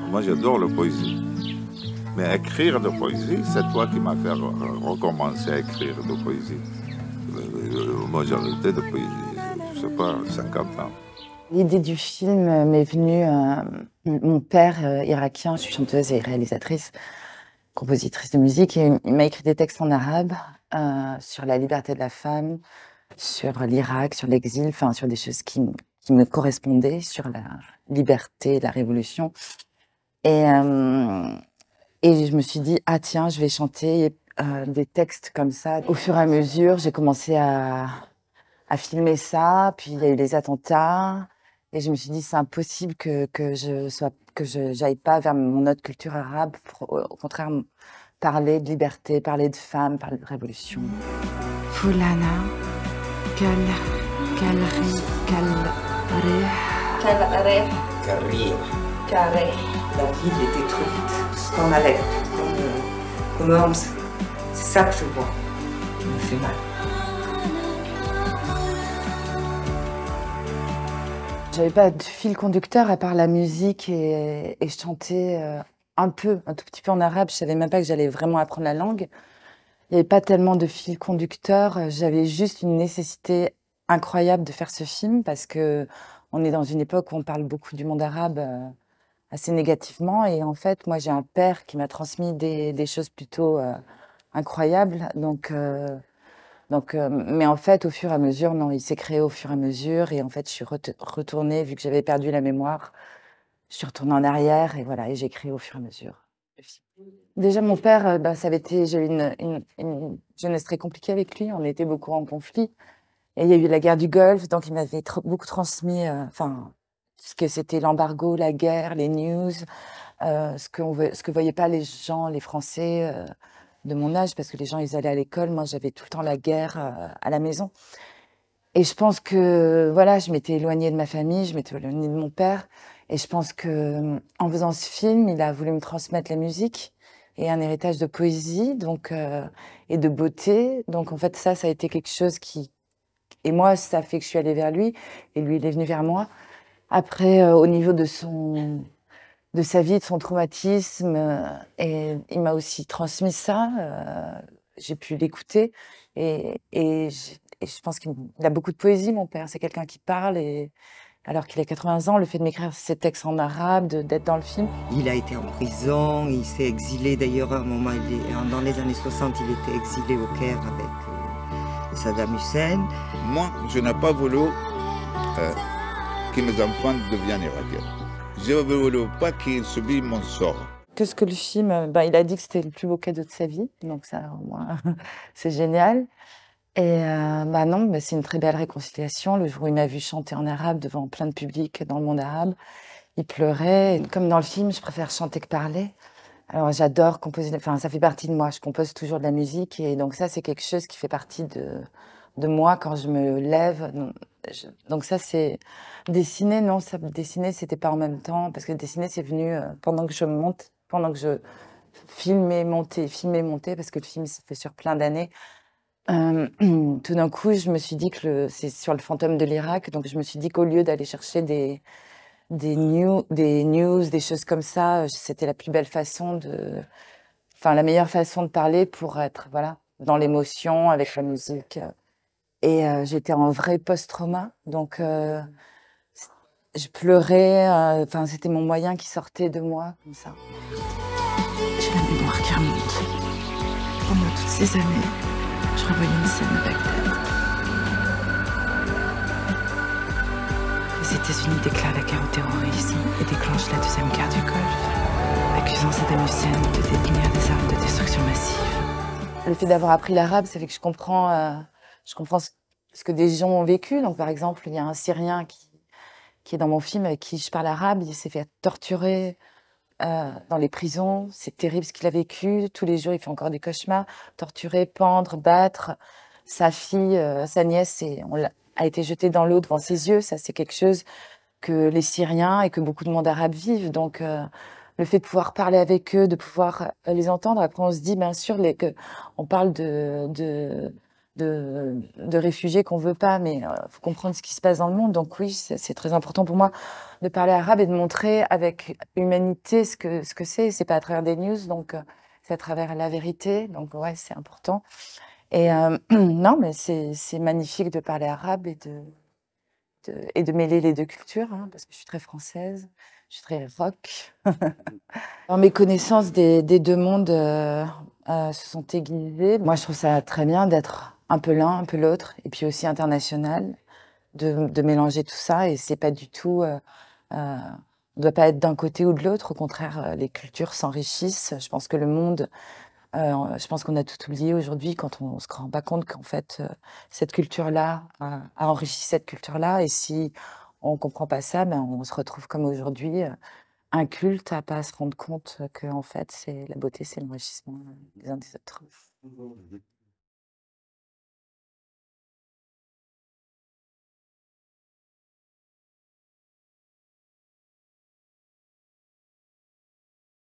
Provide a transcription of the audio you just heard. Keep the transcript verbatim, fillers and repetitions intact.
Moi, j'adore la poésie. Mais écrire de poésie, c'est toi qui m'as fait recommencer à écrire de poésie. Moi, j'ai arrêté de poésie, je sais pas, cinquante ans. L'idée du film m'est venue... Euh, mon père euh, irakien, je suis chanteuse et réalisatrice, compositrice de musique, et il m'a écrit des textes en arabe euh, sur la liberté de la femme, sur l'Irak, sur l'exil, enfin sur des choses qui, qui me correspondaient, sur la liberté, la révolution. Et, euh, et je me suis dit, ah tiens, je vais chanter euh, des textes comme ça. Au fur et à mesure, j'ai commencé à, à filmer ça, puis il y a eu les attentats, et je me suis dit, c'est impossible que, que je sois, que je j'aille pas vers mon autre culture arabe, pour, au contraire, parler de liberté, parler de femmes, parler de révolution. Fulana, kal, kalri, kalri, kalri, Carré. carré. La ville est détruite, comme Alep, comme, comme Homs. C'est ça que je vois, qui me fait mal. J'avais pas de fil conducteur à part la musique et, et je chantais euh, un peu, un tout petit peu en arabe. Je savais même pas que j'allais vraiment apprendre la langue. Il n'y avait pas tellement de fil conducteur. J'avais juste une nécessité incroyable de faire ce film parce que on est dans une époque où on parle beaucoup du monde arabe euh, assez négativement. Et en fait, moi, j'ai un père qui m'a transmis des, des choses plutôt euh, incroyables. Donc, euh, donc, euh, mais en fait, au fur et à mesure, non, il s'est créé au fur et à mesure. Et en fait, je suis ret- retournée, vu que j'avais perdu la mémoire, je suis retournée en arrière et voilà, et j'ai créé au fur et à mesure le film. Déjà, mon père, euh, bah, ça avait été, j'ai eu une, une, une jeunesse très compliquée avec lui. On était beaucoup en conflit. Et il y a eu la guerre du Golfe, donc il m'avait tr- beaucoup transmis, euh, enfin, ce que c'était l'embargo, la guerre, les news, euh, ce que, on, ve- ce que voyaient pas les gens, les Français euh, de mon âge, parce que les gens, ils allaient à l'école. Moi, j'avais tout le temps la guerre euh, à la maison. Et je pense que, voilà, je m'étais éloignée de ma famille, je m'étais éloignée de mon père. Et je pense que, en faisant ce film, il a voulu me transmettre la musique et un héritage de poésie, donc, euh, et de beauté. Donc, en fait, ça, ça a été quelque chose qui, et moi, ça fait que je suis allée vers lui, et lui, il est venu vers moi. Après, euh, au niveau de son, de sa vie, de son traumatisme, euh, et il m'a aussi transmis ça. euh, j'ai pu l'écouter, et, et, j'- et je pense qu'il il a beaucoup de poésie, mon père. C'est quelqu'un qui parle, et alors qu'il a quatre-vingts ans, le fait de m'écrire ces textes en arabe, de- d'être dans le film. Il a été en prison, il s'est exilé d'ailleurs à un moment, il est, dans les années soixante, il était exilé au Caire avec euh, Saddam Hussein. Moi, je n'ai pas voulu euh, que mes enfants deviennent irakiens. Je ne voulais pas qu'ils subissent mon sort. Qu'est-ce que le film, euh, ben, il a dit que c'était le plus beau cadeau de sa vie, donc ça, au moins, c'est génial. Et euh, bah non, bah c'est une très belle réconciliation. Le jour où il m'a vu chanter en arabe devant plein de public dans le monde arabe, il pleurait. Et comme dans le film, je préfère chanter que parler. Alors j'adore composer, enfin ça fait partie de moi. Je compose toujours de la musique et donc ça c'est quelque chose qui fait partie de de moi quand je me lève. Donc, je- donc ça c'est dessiner. Non, ça dessiner c'était pas en même temps parce que dessiner c'est venu euh, pendant que je monte, pendant que je filmais, montais, filmais, montais parce que le film s'est fait sur plein d'années. Euh, tout d'un coup, je me suis dit que le- c'est sur le fantôme de l'Irak, donc je me suis dit qu'au lieu d'aller chercher des, des, new- des news, des choses comme ça, euh, c'était la plus belle façon de, enfin la meilleure façon de parler pour être, voilà, dans l'émotion avec la musique. Et euh, j'étais en vrai post-trauma, donc euh, c- je pleurais, euh, enfin c'était mon moyen qui sortait de moi comme ça. J'ai la mémoire qui remonte. Pendant toutes ces années, je revoyais une scène à Bagdad. Les États-Unis déclarent la guerre au terrorisme et déclenchent la deuxième guerre du Golfe, accusant Saddam Hussein de détenir des armes de destruction massive. Le fait d'avoir appris l'arabe, ça fait que je comprends, euh, je comprends ce, ce que des gens ont vécu. Donc, par exemple, il y a un Syrien qui, qui est dans mon film avec qui je parle arabe. Il s'est fait torturer euh, dans les prisons. C'est terrible ce qu'il a vécu. Tous les jours, il fait encore des cauchemars. Torturer, pendre, battre. Sa fille, euh, sa nièce, et on l'a- a été jetée dans l'eau devant ses yeux. Ça, c'est quelque chose que les Syriens et que beaucoup de monde arabe vivent. Donc, euh, le fait de pouvoir parler avec eux, de pouvoir euh, les entendre. Après, on se dit, bien sûr, les, que on parle de, de, de, de réfugiés qu'on veut pas, mais il faut comprendre ce qui se passe dans le monde. Donc oui, c'est c'est très important pour moi de parler arabe et de montrer avec humanité ce que ce que c'est. C'est pas à travers des news, donc euh, c'est à travers la vérité. Donc ouais, c'est important. Et euh, non, mais c'est c'est magnifique de parler arabe et de, de et de mêler les deux cultures, hein, parce que je suis très française, je suis très rock. Alors, mes connaissances des, des deux mondes euh, euh, se sont aiguisées. Moi, je trouve ça très bien d'être un peu l'un, un peu l'autre, et puis aussi international, de, de mélanger tout ça. Et c'est pas du tout, euh, euh, on ne doit pas être d'un côté ou de l'autre. Au contraire, euh, les cultures s'enrichissent. Je pense que le monde, euh, je pense qu'on a tout oublié aujourd'hui quand on, ne se rend pas compte qu'en fait, euh, cette culture-là a, a enrichi cette culture-là. Et si on comprend pas ça, ben, on se retrouve comme aujourd'hui. euh, un culte à pas se rendre compte que en fait, c'est la beauté, c'est l'enrichissement des uns des autres.